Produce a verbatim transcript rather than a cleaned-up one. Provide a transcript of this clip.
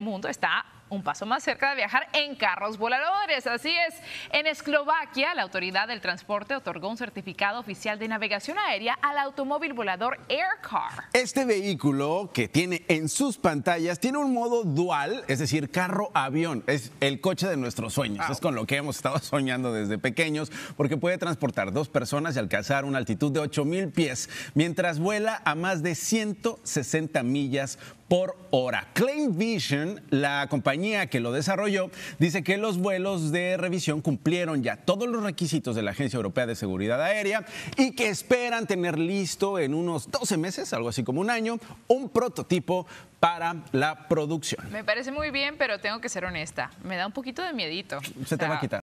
mundo está un paso más cerca de viajar en carros voladores. Así es, en Eslovaquia, la autoridad del transporte otorgó un certificado oficial de navegación aérea al automóvil volador Aircar. Este vehículo que tiene en sus pantallas tiene un modo dual, es decir, carro-avión. Es el coche de nuestros sueños. Wow. Es con lo que hemos estado soñando desde pequeños, porque puede transportar dos personas y alcanzar una altitud de ocho mil pies, mientras vuela a más de ciento sesenta millas por hora. Claim Vision, la compañía que lo desarrolló, dice que los vuelos de revisión cumplieron ya todos los requisitos de la Agencia Europea de Seguridad Aérea y que esperan tener listo en unos doce meses, algo así como un año, un prototipo para la producción. Me parece muy bien, pero tengo que ser honesta. Me da un poquito de miedito. Se te o sea, va a quitar.